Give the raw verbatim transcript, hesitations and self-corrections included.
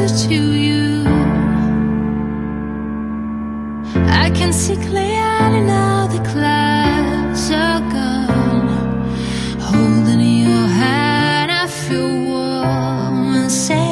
closer to you. I can see clearly now, the clouds are gone. Holding your hand, I feel warm and safe.